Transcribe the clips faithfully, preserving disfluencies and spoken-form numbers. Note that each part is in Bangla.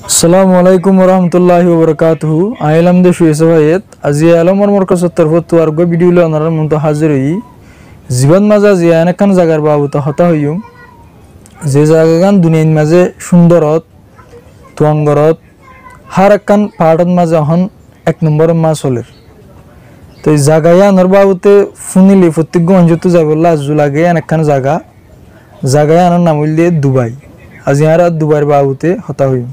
আসসালামু আলাইকুম ওরহমতুল্লাহি ওবরকাতুহু আইলাম দে শুয়েসভায়েত আজি আলমর মরকজত তরফত তো আর গো ভিডিও লে অনারার মতো হাজির হই জীবন মাজা জিয়া এনাকান জাগার বাবুত হতা হইম যে জায়গাগান দুনিয়ার মাঝে সুন্দরত তুয়াঙ্গরত হার একখান পাহাড়ত মাঝে হন এক নম্বর মা চলের তো এই জায়গায় আনার বাবুতে ফুনিলি প্রত্যেক গঞ্জত যাবল্লা আজু লাগে একখান জায়গা জায়গায় আনার নাম হইল দিয়ে দুবাই আজি আর দুবাইয়ের বাবুতে হতা হইম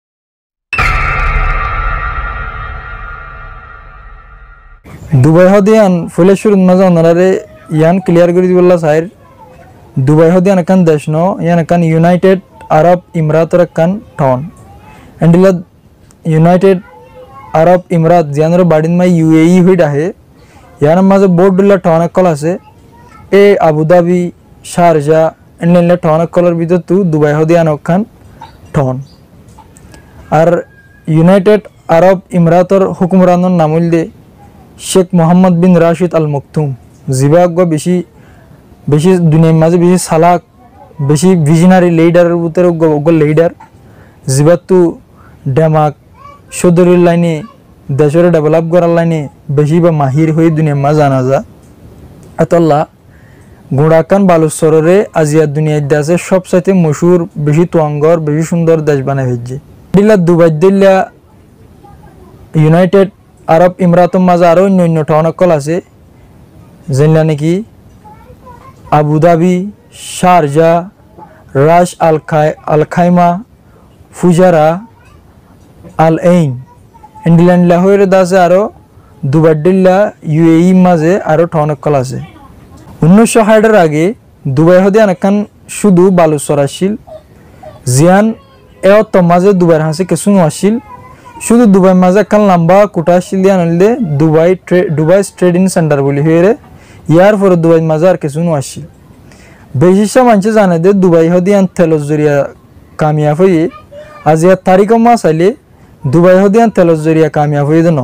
দুবাই হদিয়ান ফুলেশ্বর মাঝে ওনারে ইয়ান ক্লিয়ার করে দিবল্লা সাইর দুবাই হদিয়ান একখান দেশ ন ইয়ান একখান ইউনাইটেড আরব ইমরাতর একখান টাউন এন্ডিলা ইউনাইটেড আরব ইমরাত জিয়ানোর বাড়ির মাই ইউএই হইড আহে ইয়ার মাঝে বোর্ডুল্লা টাউন একল আছে এ আবুধাবি শারজা এন্ডিলা টাউন একলের ভিতর তু দুবাই হদিয়ান একখান টাউন আর ইউনাইটেড আরব ইমরাতর হুকুমরানোর নাম হইল দে শেখ মোহাম্মদ বিন রাশিদ আল মকতুম জিবাগ বেশি বেশি দুনিয়ার মাঝে বেশি সালাক বেশি ভিশনারি লিডারের ভিতরে লিডার জিবাত তু ডেমাক সদরের লাইনে দেশের ডেভেলপ করার লাইনে বেশি বা মাহির হয়ে দুনিয়ার মাঝে জানা যা এতল্লা গোড়াকান বালুচরে আজিয়া দুনিয়ার দেশে সবচাইতে মশুর বেশি তোয়াঙ্গর বেশি সুন্দর দেশ বানাই হয়েছে দিল্লা দুবাই দিল্লা ইউনাইটেড আরব ইমরাতর মাঝে আরও অন্য অন্য টাউন অকল আছে যেগুলা নাকি আবুধাবি শারজা রাশ আল খাই আল খাইমা ফুজারা আল এইন ইন্ডিল্যান্ডলা হয়ে আছে আরও দুবাই দিল্লা ইউএই মাঝে আরও টাউন অকল আছে উনিশশো ষাটের আগে দুবাই হদিয়ান একখান শুধু বালুচর আসছিল জিয়ান এও তো মাঝে দুবাইয়ের হাসি কিছু আসছিল শুধু দুবাই মাঝে একখান লম্বা কুটা আসছিল আনলে দুবাই দুবাই ট্রেডিং সেন্টার বলি হয়ে ইয়ার পরে দুবাই মাঝে আর কিছু আসছিল বেশিরভাগ মানুষ জানে যে দুবাই হদিয়ান তেলর জরিয়া কামিয়াব হয়ে আজ ইয়ার তারিখ মাস আইলে দুবাই হদিয়ান তেলর জরিয়া কামিয়াব হয়ে ন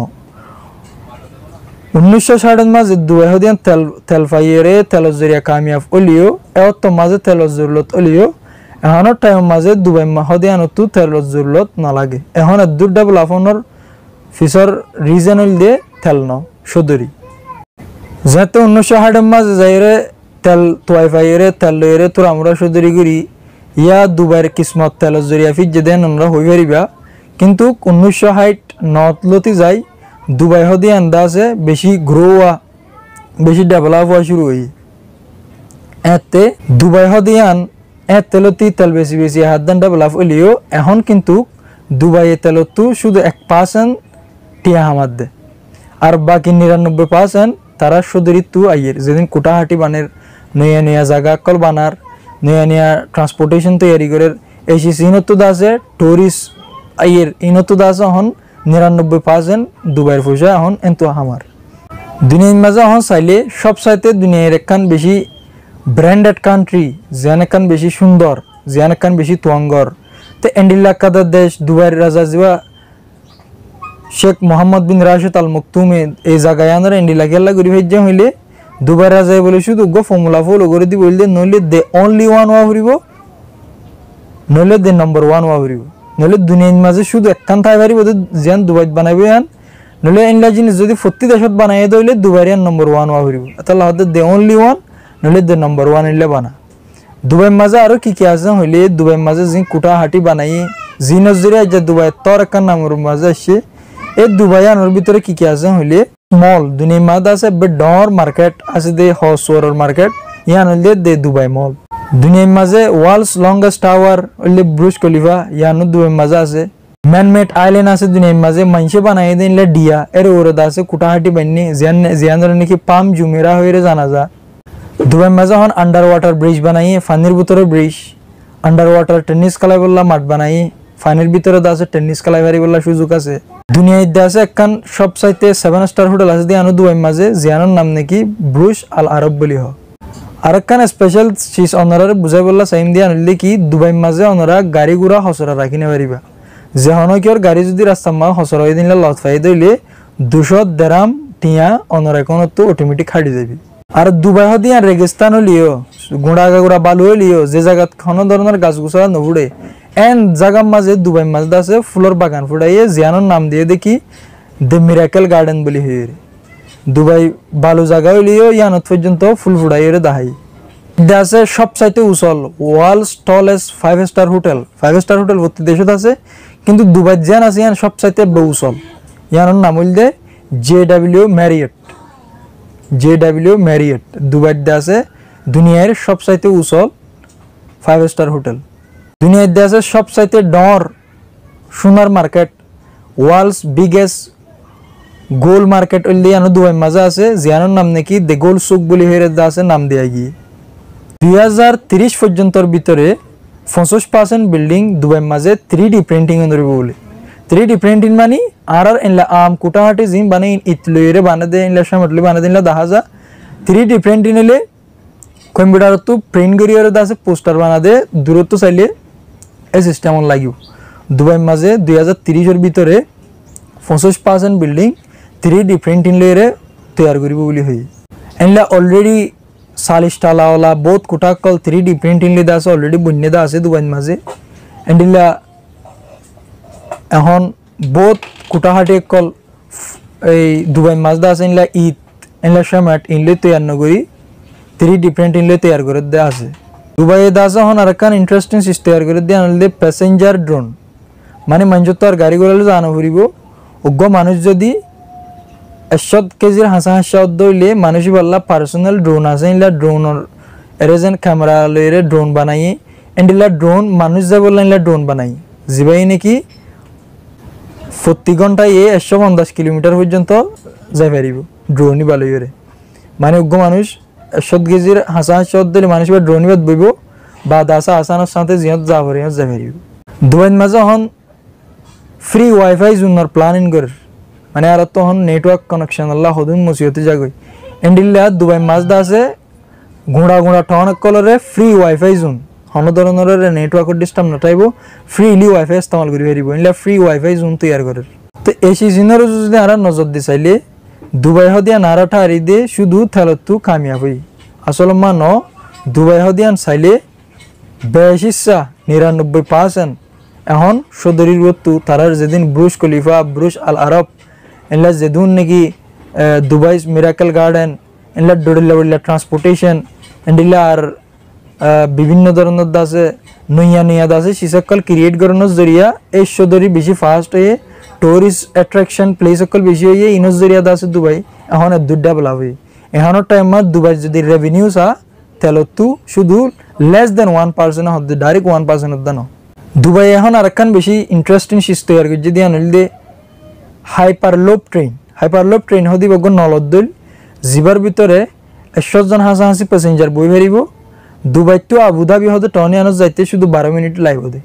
উনিশশো ষাটের মাঝে দুবাই হদিয়ান তেল তেল পাইয়ে তেলর জরিয়া কামিয়াব হলিও এর তো মাঝে তেলর জরুরত হলিও এখনের টাইম মাঝে দুবাই হদিয়ানতো তেলর জরুরত নালাগে এখন দূর ডেভেলপনের ফিসর রিজন হইল দিয়ে তেল ন সদরি যেহেতু উনিশশো ষাটের মাঝে যাইরে তেল তোয়াই পাইয়ে তেল লইরে তোর আমরা সদরি করি ইয়া দুবাইয়ের কিসমত তেলর জরিয়া ফিজে দেন আমরা হই পারিবা কিন্তু উনিশশো ষাট নতলতি যাই দুবাই হদিয়ান দাসে বেশি গ্রো হওয়া বেশি ডেভেলপ হওয়া শুরু হই এতে দুবাই হদিয়ান এ তেলতি তেল বেশি বেশি হাত দান ডেভেলপ হইলেও এখন কিন্তু দুবাইয়ে তেলতো শুধু এক পার্সেন্ট টিয়া হামার দে আর বাকি নিরানব্বই পার্সেন্ট তারা সদরি তু আইয়ের যেদিন কোটাহাটি বানের নয়া নয়া জায়গা কল বানার নয়া নয়া ট্রান্সপোর্টেশন তৈরি করে এসি ইনতো দাসে টুরিস্ট আইয়ের ইনতো দাস এখন নিরানব্বই পার্সেন্ট দুবাইয়ের পয়সা এখন এন্ত হামার দুনিয়ার মাঝে এখন চাইলে সব চাইতে দুনিয়ার একখান বেশি ব্র্যান্ডেড কান্ট্রি যেন একখান বেশি সুন্দর যেন একখান বেশি তোয়াঙ্গর তো এন্ডিল্লা কাদার দেশ দুবাইয়ের রাজা জিবা শেখ মোহাম্মদ বিন রাশিদ আল মকতুমে এই জায়গায় আনার এন্ডিলা গেল্লা করি ভাইজা হইলে দুবাই রাজায় বলে শুধু গো ফর্মুলা ফলো করে দিব বললে নইলে দে অনলি ওয়ান ওয়া হরিব নইলে দে নম্বর ওয়ান ওয়া হরিব নইলে দুনিয়ার মাঝে শুধু একখান ঠাই পারিব যেন দুবাইত বানাইব আন নইলে এন্ডিলা জিনিস যদি প্রতি দেশত বানাই দইলে দুবাইয়ের নম্বর ওয়ান ওয়া হরিব তাহলে হতে দে অনলি ওয়ান নইলে দে নম্বর ওয়ান হইলে বানা দুবাই মাঝে আরো কি কি আছে হইলে দুবাই মাঝে যে কুটা হাটি বানাই জি নজরিয়া যে দুবাই তোর একখান নামের মাঝে আসছে এই দুবাই আনোর ভিতরে কি কি আছে হইলে মল দুনিয়ার মাঝে আছে ডর মার্কেট আছে দে হসওয়ার মার্কেট ইয়ান হইলে দে দুবাই মল দুনিয়ার মাঝে ওয়ার্ল্ডস লংগেস্ট টাওয়ার হইলে ব্রুজ খলিফা ইয়ানো দুবাই মাঝে আছে ম্যানমেড আইল্যান্ড আছে দুনিয়ার মাঝে মানুষে বানাই দিলে ডিয়া এর ওরে আছে কুটাহাটি বান্নি জিয়ান জিয়ানের নাকি পাম জুমেরা হয়ে জানা যা দুবাই মাঝে এখন আন্ডার ওয়াটার ব্রিজ বানাই পানির ভিতরে ব্রিজ আন্ডার ওয়াটার টেনিস খেলাই বললা মাঠ বানাই পানির ভিতরে আছে টেনিস খেলাই পারি বললা সুযোগ আছে দুনিয়ার আছে একখান সব চাইতে সেভেন স্টার হোটেল আছে দিয়ে আনো দুবাই মাঝে জিয়ানোর নাম নাকি ব্রুশ আল আরব বলি হ আর একখান স্পেশাল চিজ অনারে বুঝাই বললা চাইম দিয়ে আনলে কি দুবাই মাঝে অনারা গাড়ি ঘোড়া হসরা রাখি নে পারিবা যে হনকিয়র গাড়ি যদি রাস্তা মা হসরা হয়ে দিলে লত ফাই দইলে দুশো দেড়াম টিয়া অনারা এখন তো অটোমেটিক খাড়ি যাবি আর দুবাই হদিয়া রেগিস্তান হলিও গুড়া গুড়া বালু হলিও যে জায়গাত কোনো ধরনের গাছ গুছা নবুড়ে এন জাগার মাঝে দুবাই মাঝে আছে ফুলের বাগান ফুটাইয়ে জিয়ানোর নাম দিয়ে দেখি দ্য মিরাকেল গার্ডেন বলি হয়ে দুবাই ভালো জায়গা হইলেও ইয়ানত পর্যন্ত ফুল ফুটাইয়ে দাহাই আছে সবচাইতে উচল world's tallest five star hotel five star hotel প্রতি দেশত আছে কিন্তু দুবাই যেন আছে ইয়ান সবচাইতে উচল ইয়ানোর নাম হইল the J W Marriott J W Marriott দুবাইতে আছে দুনিয়ার সবচাইতে উচল ফাইভ স্টার হোটেল দুনিয়াতে আছে সবচাইতে ডর সোনার market world's biggest gold market হইলে ইয়ানো দুবাই মাঝে আছে জিয়ানোর নাম নাকি দ্য গোল্ড সুক বলি হয়ে আছে নাম দেয়া গিয়ে দুই হাজার তিরিশ পর্যন্তর ভিতরে পঞ্চাশ পার্সেন্ট বিল্ডিং দুবাই মাঝে থ্রি ডি প্রিন্টিং ধরব বলে থ্রি ডি প্রিন্টিং মানে আর আর এনলা আম কুটাহাটি জিম বানাই ইতলইরে বানা দে এনলা সামটলি বানা দিনলা দেখা যা থ্রি ডি প্রিন্টিং হলে কম্পিউটার তো প্রিন্ট করিয়ে আছে পোস্টার বানা দে দূরত্ব চাইলে এই সিস্টেম লাগিব দুবাই মাঝে দুই হাজার তিরিশের ভিতরে পঞ্চাশ percent building three D printing লইরে তৈরি করব বলে হই এনলা অলরেডি চাল্লিশ টালাওয়ালা বহুত কোটা কল থ্রি ডি প্রিন্টিং লিদা আছে অলরেডি বন্যে দা আছে দুবাই মাঝে এন্ডিলা এখন বহুত কোটাহাটি কল এই দুবাই মাঝ দা আছে এনলা ঈদ এনলা শামাট ইনলে তৈরি নগরী থ্রি ডি প্রিন্টিং লে তৈরি করে দেয়া আছে দুবাই দা আছে এখন আর কান ইন্টারেস্টিং সিস্টেম তৈরি করে দেয়া আনলে প্যাসেঞ্জার ড্রোন মানে মানুষ তো আর গাড়ি গড়ালে জানা ফুরিব অজ্ঞ মানুষ যদি একশো কেজির হাসা হাসা দইলে মানুষই বললা পার্সোনাল ড্রোন আছে ইলা ড্রোনের এরেজেন ক্যামেরা লইরে ড্রোন বানাই এন্ডিলা ড্রোন মানুষ যা বললা ইলা ড্রোন বানাই জিবাই নাকি প্রতি ঘন্টায় এ একশো পঞ্চাশ কিলোমিটার পর্যন্ত যাই পারিব ড্রোনই বালইরে মানে অজ্ঞ মানুষ একশো কেজির হাসা হাসা দইলে মানুষ বা ড্রোনই বাদ বইব বা দাসা আসানোর সাথে জিয়ত যা পারি যাই পারিব দুবাই মাঝে এখন ফ্রি ওয়াইফাই জুনার প্ল্যানিং করে মানে আর তখন নেটওয়ার্ক কানেকশন আল্লাহ হদুন মুসিয়তে জাগই এন্ডিল্লা দুবাই মাঝদা আছে ঘোড়া ঘোড়া টন কলরে ফ্রি ওয়াইফাই জোন হন ধরনের নেটওয়ার্কের ডিস্টার্ব নটাইব ফ্রিলি ওয়াইফাই ইস্তেমাল করি পারিব এন্ডিল্লা ফ্রি ওয়াইফাই জোন তৈরি করে তো এই সিজনের যদি আর নজর দি চাইলে দুবাই হদিয়া নারাটা হারি দিয়ে শুধু থেলতু কামিয়াব হই আসলে মান দুবাই হদিয়ান চাইলে বেশিসা নিরানব্বই পার্সেন্ট এখন সদরির রত্তু তারার যেদিন ব্রুজ খলিফা ব্রুজ আল আরব এনলা যেদিন নাকি দুবাই মিরাকেল গার্ডেন এনলা ডোডিল্লা বড়িল্লা ট্রান্সপোর্টেশন এন্ডিল্লা আর বিভিন্ন ধরনের আছে নইয়া নইয়া আছে সিসকল ক্রিয়েট করানোর জরিয়া এই সদরি বেশি ফাস্ট হয়ে টুরিস্ট অ্যাট্রাকশন প্লেস সকল বেশি হয়ে ইনোর জরিয়া আছে দুবাই এখন দুটা বলা হয় এখনের টাইমত দুবাই যদি রেভিনিউ চা তেলতো শুধু লেস দেন ওয়ান পার্সেন্ট হতে ডাইরেক্ট ওয়ান পার্সেন্ট হতে ন দুবাই এখন আর একখান বেশি ইন্টারেস্টিং সিস্টেম আর যদি আনল দে হাইপারলোপ ট্রেন হাইপারলোপ ট্রেন হদি বগ নলদ্দুল জিবার ভিতরে একশো জন হাসাহাসি প্যাসেঞ্জার বই পারিব দুবাই তো আবুধাবি হতে টনি আনত যাইতে শুধু বারো মিনিট লাইব দে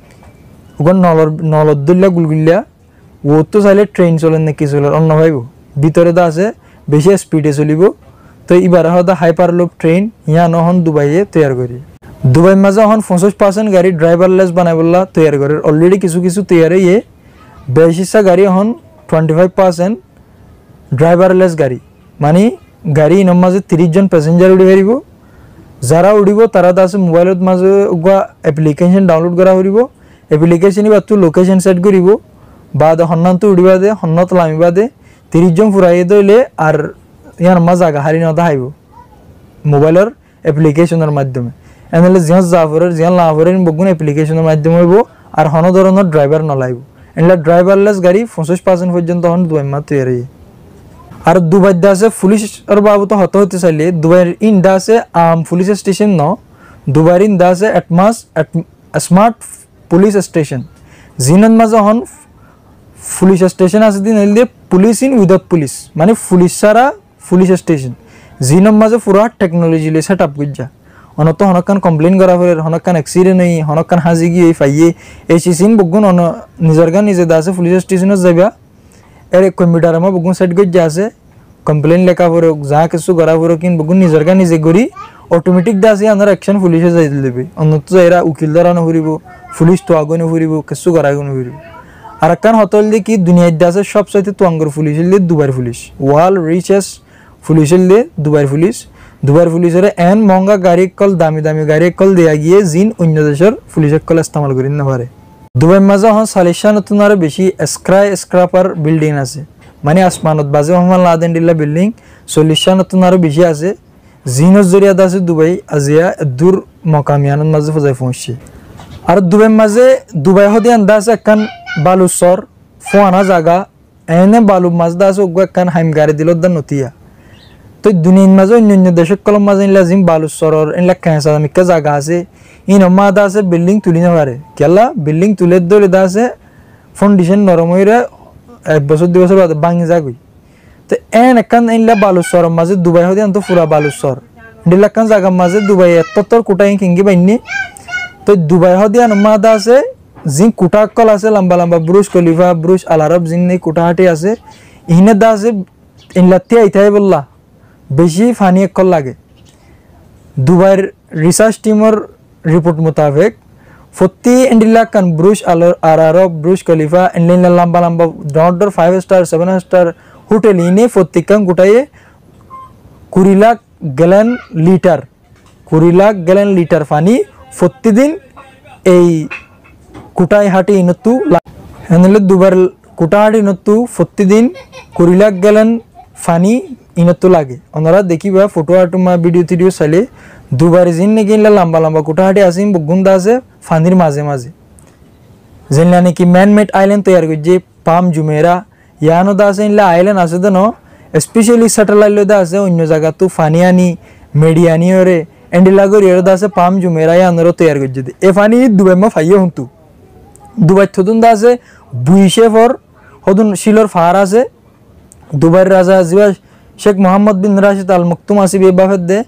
ওখান নলর নলদ্দুল্লা গুলগুল্লা ও তো চাইলে ট্রেন চলেন নাকি চলে অন্য ভাইব ভিতরে তো আছে বেশি স্পিডে চলিব তো এবার হয়তো হাইপারলোপ ট্রেন ইয়া নহন দুবাইয়ে তৈরি করি দুবাই মাঝে এখন পঞ্চাশ পার্সেন্ট গাড়ি ড্রাইভারলেস বানাই বললা তৈরি করে অলরেডি কিছু কিছু তৈরি ইয়ে বেশিসা গাড়ি এখন টোয়েন্টি ফাইভ পার্সেন্ট ড্রাইভারলেস গাড়ি মানে গাড়ি ইনর মাঝে ত্রিশ জন প্যাসেঞ্জার উড়ি পারিব যারা উড়িব তারা আছে মোবাইলত মাঝে উগা এপ্লিকেশন ডাউনলোড করা করিব এপ্লিকেশন বা তো লোকেশন সেট করিব বা হন্নান্ত উড়িবা দে হন্নত লামিবা দে ত্রিশ জন ফুরাই দইলে আর ইয়ার মা জায়গা হারি নতা হাইব মোবাইলের এপ্লিকেশনের মাধ্যমে এনেলে জিয়ান জাফরের জিয়ান লাভরের বগুন এপ্লিকেশনের মাধ্যমে হইব আর হন ধরনের ড্রাইভার নলাইব এনলা ড্রাইভারলেস গাড়ি পঞ্চাশ পার্সেন্ট পর্যন্ত হন দুবাই মা তৈরি আর দুবাই দা আছে পুলিশের বাবদ হতে হতে চাইলে দুবাইয়ের ইন দা আছে আম পুলিশ স্টেশন ন দুবাইয়ের ইন দা আছে অ্যাটমাস স্মার্ট পুলিশ স্টেশন জিনান মাঝে হন পুলিশ স্টেশন আছে দিন এলে পুলিশ ইন উইদাউট পুলিশ মানে পুলিশ ছাড়া পুলিশ স্টেশন জিনম মাঝে পুরা টেকনোলজি লে সেট আপ গজ্জা অনত হনকান কমপ্লেইন করা ফলে হনকান অ্যাক্সিডেন্ট হই হনকান হাজি গিয়ে ফাইয়ে এই সিসিন বগুন অন নিজর গান নিজে দাসে পুলিশ স্টেশনত যাইবা এর কম্পিউটার মা বগুন সেট গজ্জা আছে কমপ্লেইন লেখা পরে যা কিছু করা পরে কিন বগুন নিজর গান নিজে গরি অটোমেটিক দাসে আনার অ্যাকশন পুলিশে যাই দিবে অনত এরা উকিল দ্বারা নহরিব পুলিশ তো আগুন হরিব কিছু করা আগুন হরিব আর কান হতল দি কি দুনিয়ার দাসে সবচাইতে তোয়াঙ্গর পুলিশ হইলে দুবাইয়ের পুলিশ ওয়ার্ল্ড রিচেস্ট পুলিশ হইলে দুবাইয়ের পুলিশ দুবাইর পুলিশের এন মহঙ্গা গাড়ি কল দামি দামি গাড়ি কল দেয়া গিয়ে জিন অন্য দেশের পুলিশের কল ইস্তেমাল করি না পারে। দুবাই মাঝে এখন চাল্লিশটা নতুন আরো বেশি স্ক্রাই স্ক্রাপার বিল্ডিং আছে, মানে আসমানত বাজে মোহাম্মদ লাদেন ডিল্লা বিল্ডিং চল্লিশটা নতুন আরো বেশি আছে। জিনের জরিয়াত আছে দুবাই আজিয়া দূর মকামিয়ানের মাঝে ফজাই পৌঁছছে। আর দুবাই মাঝে দুবাই হদি আন্দা আছে একখান বালুচর ফোয়ানা জায়গা এনে বালু মাছ দা আছে ওগুলো একখান হাইম গাড়ি দিল দা নতিয়া। তো দুনিয়ার মাঝে অন্য অন্য দেশের কলম মাঝে ইনলা জিম বালুচরর ইনলা কেঁচা মিকা জায়গা আছে ইন মা দা আছে বিল্ডিং তুলি না পারে কেলা বিল্ডিং তুলে দলে দা আছে ফাউন্ডেশন নরম হইরা এক বছর দুই বছর বাদে ভাঙি যাগই। তো এন একখান ইনলা বালুচর মাঝে দুবাই হদি আনতো পুরা বালুচর ডিলা একখান জায়গা মাঝে দুবাই এতর কুটাই কিঙ্গি বাইনি। তো দুবাই হদি আন মা দা আছে জিন কুটা কল আছে লম্বা লম্বা ব্রুজ খলিফা ব্রুজ আল আরব জিন কুটাহাটি আছে ইহনে দা আছে ইনলাতে আইতাই বললা বেশি ফানি কল লাগে। দুবাইয়ের রিসার্চ টিমের রিপোর্ট মোতাবেক প্রতি ইন্ডিলা কান Burj al Arab Burj Khalifa ইনলা লম্বা লম্বা ডর five star seven star hotel ইনে প্রত্যেকখান গোটাইয়ে কুড়ি লাখ গ্যালন লিটার কুড়ি লাখ গ্যালন লিটার পানি প্রতিদিন এই কুটাইহাটি ইনতু হেনলে দুবার কুটাহাটি ইনতু প্রতিদিন কুড়ি লাখ গ্যালন পানি ইনতু লাগে। ওনারা দেখিবা ফটো আটুমা ভিডিও টিডিও চাইলে দুবার জিন নাকি ইনলা লম্বা লম্বা কুটাহাটি আসিম বগুন্দা আছে ফানির মাঝে মাঝে যেনলা নাকি ম্যান মেড আইল্যান্ড তৈরি করছে পাম জুমেরা ইয়ানো দা আছে ইনলা আইল্যান্ড আছে তো ন স্পেশালি স্যাটেলাইট লদা আছে অন্য জায়গা তো ফানি আনি মেডিয়ানি ওরে এন্ডিলা গরি এর দা আছে পাম জুমেরা ইয়ানোর তৈরি করছে এ ফানি দুবাই মা ফাইয়ে হুন্তু। দুবাই থদুন দা আছে বুইশে ফর হদুন শিলর ফার আছে দুবাইয়ের রাজা জিবা শেখ মোহাম্মদ বিন রাশিদ আল মকতুম আসিব এ বাফেদ দে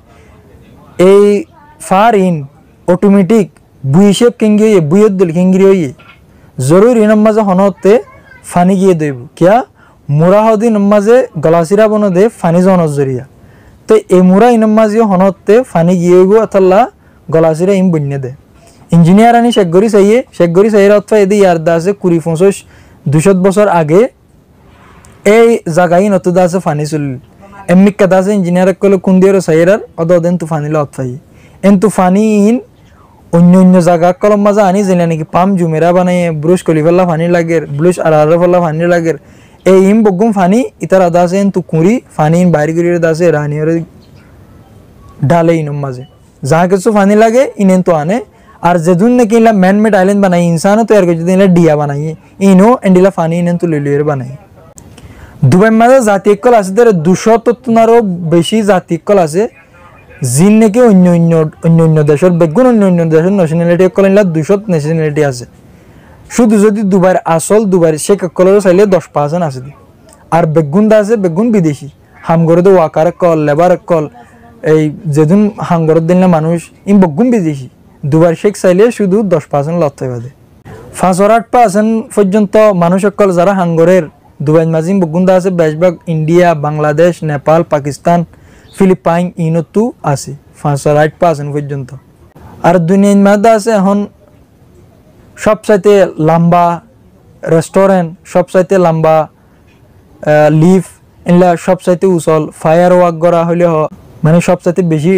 এই ফার ইন অটোমেটিক বুইশে কিঙ্গি হইয়ে বুইয়ত দিল কিঙ্গি হইয়ে জরুরি নমাজে হনতে ফানি গিয়ে দেব কিয়া মুরা হদি নমাজে গলাসিরা বন দে ফানি জনজ জরিয়া। তো এই মুরা ইনমাজি হনতে ফানি গিয়ে হইব আতাল্লা গলাসিরা ইম বন্যে দে ইঞ্জিনিয়ার আনি শেখগরি চাইয়ে শেখগরি চাইয়ের অথবা এদি ইয়ার দা আছে কুড়ি পঁচিশ দুশো বছর আগে এই জায়গায় নতুন আছে ফানি চল এমনি কাদা আছে ইঞ্জিনিয়ার কলে কুন্দিয়ার চাইয়ের অদ দেন তু ফানিলে অথফাই এন তু ফানি ইন অন্য অন্য জায়গা কলম মাজা আনি যেন নাকি পাম জুমেরা বানাই ব্রুশ কলিফাল্লা ফানি লাগের ব্লুশ আর আরফাল্লা ফানি লাগের এই ইম বগুম ফানি ইতার আদা আছে তু কুড়ি ফানি ইন বাইরে গিয়ে দাসে রানিয়র ডালে ইনম মাঝে যাহা কিছু ফানি লাগে ইনেন তো আনে। আর যেদিন নাকি ইলা ম্যান মেড আইল্যান্ড বানাই ইনসানও তৈরি করছে ইলা ডিয়া বানাই ইনো এন্ডিলা ফানি ইনেন তো লিলিয়ের বানাই। দুবাই মাঝে জাতীয় কল আছে তার দুশো তত্তনারও বেশি জাতীয় কল আছে জিন নাকি অন্য অন্য অন্য অন্য দেশের বেগুন অন্য অন্য দেশের ন্যাশনালিটি কল ইলা দুশো ন্যাশনালিটি আছে। শুধু যদি দুবার আসল দুবার সে কলেরও চাইলে দশ পার্সেন্ট আছে আর বেগুন দা আছে বেগুন বিদেশি হামগরে তো ওয়াকার কল লেবার কল এই যেদিন হামগরের দিন মানুষ ইম বেগুন বিদেশি দুবার শেখ চাইলে শুধু দশ পার্সেন্ট লড়তে পারে পাঁচ আর আট পার্সেন্ট পর্যন্ত মানুষ সকল যারা হাঙ্গরের দুবাই মাঝিম বগুন্দা আছে বেশভাগ ইন্ডিয়া বাংলাদেশ নেপাল পাকিস্তান ফিলিপাইন ইনতো আছে পাঁচ আর আট পার্সেন্ট পর্যন্ত। আর দুনিয়ার মধ্যে আছে এখন সবচাইতে লম্বা রেস্টুরেন্ট সবচাইতে লম্বা লিফ এগুলা সবচাইতে উচল ফায়ার ওয়ার্ক করা হলে মানে সবচাইতে বেশি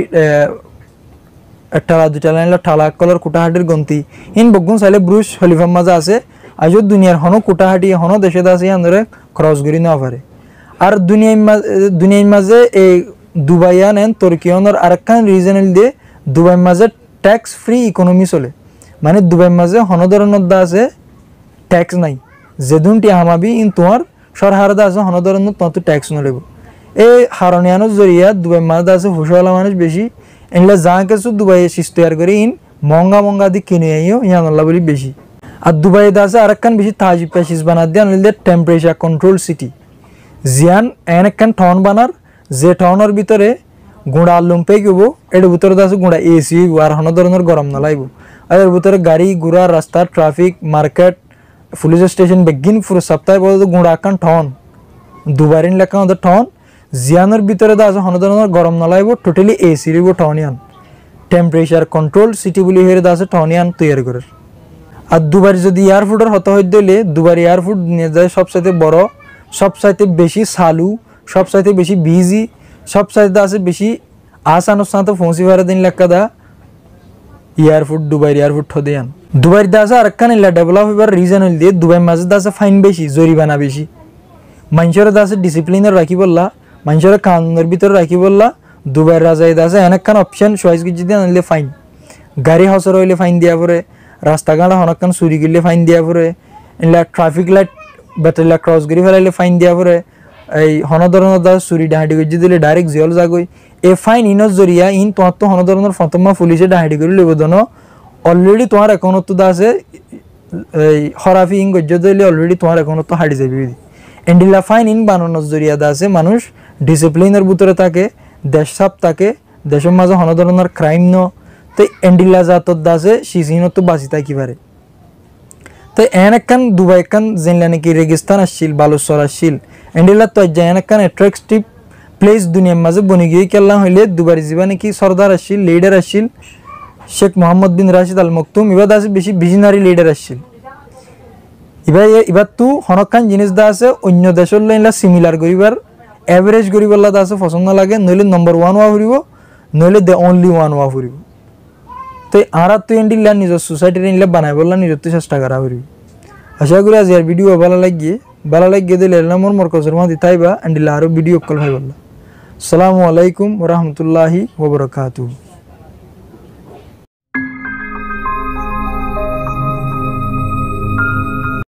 ঠালা দুটা লাইন ঠালা কলর কুটাহাটির গন্তি ইন বগুন চাইলে ব্রুশ খলিফার মাঝে আছে আজও দুনিয়ার হনো কুটাহাটি হনো দেশে আছে আন্দরে ক্রস করি নেওয়া পারে। আর দুনিয়ার মাঝে দুনিয়ার মাঝে এই দুবাইয়ান এন তুর্কিয়নের আরেকখান রিজনাল দিয়ে দুবাই মাঝে ট্যাক্স ফ্রি ইকোনমি চলে মানে দুবাই মাঝে হনো ধরনের দা আছে ট্যাক্স নাই যেদিন টি হামাবি ইন তোমার সরকার দা আছে হনো ধরনের তোমার তো ট্যাক্স নলেব এই হারনিয়ানোর জরিয়া দুবাই মাঝে আছে হুশওয়ালা মানুষ বেশি এগুলা যা কিছু দুবাই শিস তৈরি করে ইন মহঙ্গা মহঙ্গা দিয়ে কিনে আইও ইয়ান আল্লাহ বলি বেশি। আর দুবাই আছে আরেকখান বেশি তাজি পেশিস বানা দিয়ে আনলে টেম্পারেচার কন্ট্রোল সিটি জিয়ান এন একখান টাউন বানার যে টাউনের ভিতরে গুঁড়া লুম্পে গব এর ভিতরে আছে গুঁড়া এসি আর হন ধরনের গরম নালাইব আর এর ভিতরে গাড়ি ঘোড়া রাস্তা ট্রাফিক মার্কেট পুলিশ স্টেশন বেগিন পুরো সপ্তাহে বলতে গুঁড়া একখান টাউন দুবারিন লেখা ওদের টাউন জিয়ানের ভিতরে আছে হন ধরনের গরম নালাইব টোটালি এসি রইব টাউনিয়ান টেম্পারেচার কন্ট্রোল সিটি বলি হয়ে আছে টাউনিয়ান তৈরি করে। আর দুবার যদি এয়ারপোর্টের হতে হয় দিলে দুবার এয়ারপোর্ট নিয়ে যায় সবচাইতে বড় সবচাইতে বেশি সালু সবচাইতে বেশি বিজি সবচাইতে আছে বেশি आसान तो फोंसी वारे दिन लेक्कदा एयरपोर्ट दुबई एयरपोर्ट ठोदेयान दुबई दासा अरक्कान इल्ला डेवलप होइबार रिजन हइले दुबई माঝে दासा फाइन बेशी जरिमाना बेशी मानसर दासा डिसिप्लिनर राखी बोलला मानसर कानुनेर भितर राखी बोलला दुबई राजाय दासा एनाक्कान ऑप्शन चॉइस गजि देन हइले फाइन गाड़ी हसर हइले फाइन दिया परे रास्ता घाट हनक्कान चुरी करले फाइन दिया परे इल्ला ट्रैफिक लाइट बेटला क्रॉस करि फेलाइले फाइन दिया परे এই হন ধরনের দাস চুরি ডাহাটি গজি দিলে ডাইরেক্ট জেল যাগই এ ফাইন ইনর জরিয়া ইন তোমার তো হন ধরনের ফতমা পুলিশে ডাহাটি করে লইব দনো অলরেডি তোমার অ্যাকাউন্ট তো আছে এই খরাফি ইন গজ দিলে অলরেডি তোমার অ্যাকাউন্ট তো হাড়ি যাবে এন্ডিলা ফাইন ইন বানানোর জরিয়া আছে মানুষ ডিসিপ্লিনের ভিতরে থাকে দেশ সাপ থাকে দেশের মাঝে হন ধরনের ক্রাইম ন তো এন্ডিলা জাতত আছে সিজিন তো বাঁচি থাকি পারে তো এনকান দুবাই কান জেনলানে কি রেগিস্তান আসছিল বালুচর আসছিল এন্ডিলা তো জেনকান অ্যাট্রাক্টিভ প্লেস দুনিয়ার মাঝে বনি গিয়ে কেলা হইলে দুবাই জীবনে কি সরদার আসছিল লিডার আসছিল শেখ মোহাম্মদ বিন রাশিদ আল মকতুম ইবাদ আছে বেশি ভিশনারি লিডার আসছিল ইবা ইবা তু হনকান জিনিস দা আছে অন্য দেশের লাইনলা সিমিলার করিবার এভারেজ করিবারলা দা আছে পছন্দ লাগে নইলে নম্বর ওয়ান ওয়া ফুরিব নইলে দ্য অনলি ওয়ান ওয়া ফুরিব তো আরা তো এন্ডিলা নিজের সোসাইটির ইনলা বানাই বললা নিজের তো চেষ্টা করা হইব আশা করি আজ এর ভিডিও ভালো লাগিয়ে ভালো লাগিয়ে দিলে এলামর মরকজের মধ্যে তাইবা এন্ডিলা আরো ভিডিও কল হয় বললা আসসালামু আলাইকুম ওয়া রাহমাতুল্লাহি ওয়া বারাকাতুহু।